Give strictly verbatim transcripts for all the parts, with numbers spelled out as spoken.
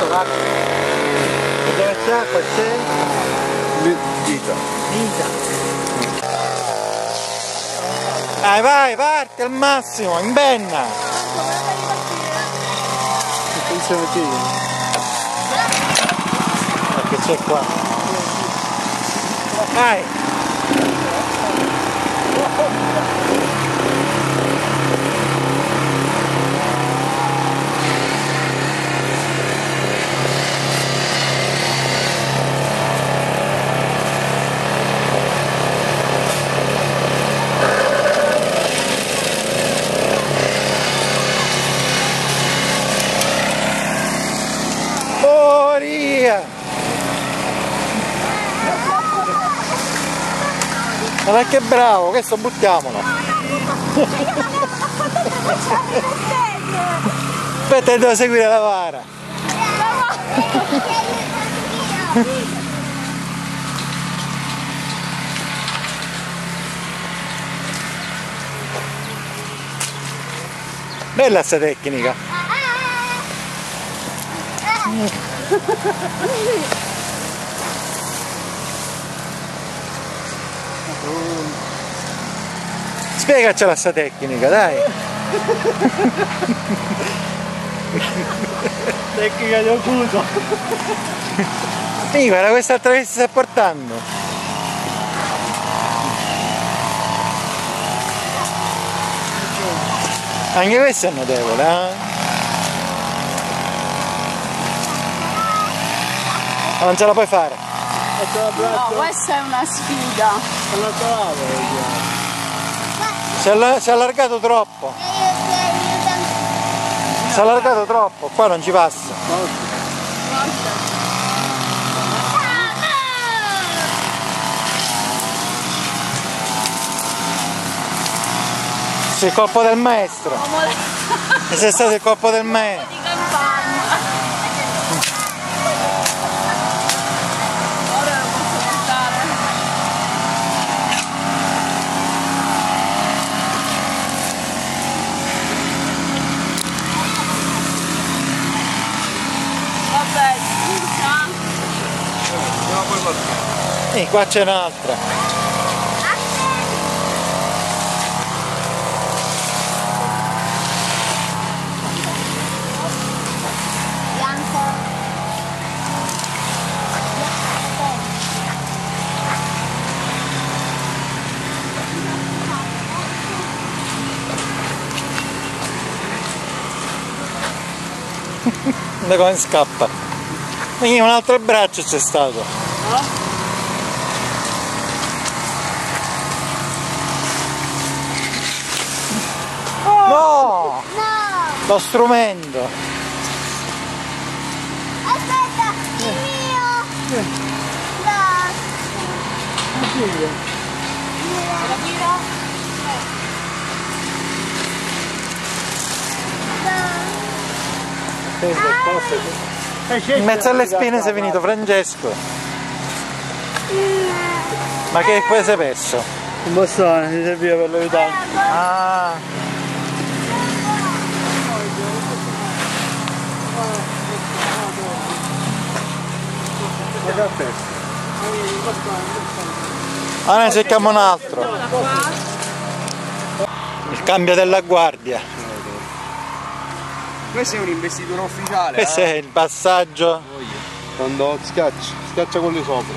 Dove c'è acqua? C'è? Vita. Vita. Vai, vai, parti al massimo, in benna. Attenzione qui. Che c'è qua? Vai! Moria! Ma che bravo, questo buttiamolo! Aspetta, devo seguire la vara! Bella sta tecnica! Spiegacela sta tecnica, dai! Tecnica di occulto! Sì, guarda quest'altra che si sta portando! Anche questo è notevole, eh? Ma non ce la puoi fare? No, questa è una sfida. Si è, si è allargato troppo. Si è allargato troppo, qua non ci passa. Sì, il colpo del maestro. E se è stato il colpo del maestro. E qua c'è un'altra. Guarda come scappa. E un altro braccio c'è stato. No? No! No! Lo strumento! Aspetta, il mio! Dai! La tiro? In mezzo alle spine sei finito Francesco! Ma che poi sei perso? Un bastone, ti serviva per l'aiutare. Ah! Ah, ne cerchiamo un altro. Il cambio della guardia. Questo è un investitore ufficiale. Questo eh? è il passaggio. Quando schiaccia, schiaccia quelli sopra.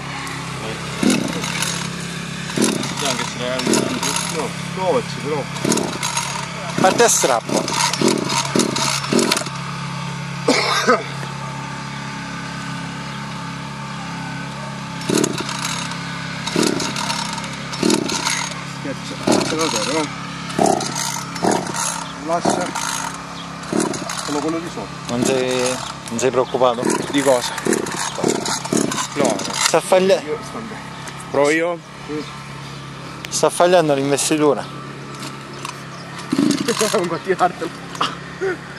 Anche se ne no, provaci però. Parte a strappo. Acceleratore, no? Lascia solo quello di sopra. Non sei, non sei preoccupato? Di cosa? No, no. Sta falliando. Provo io? Sta falliando l'investitura. Non può tirartelo.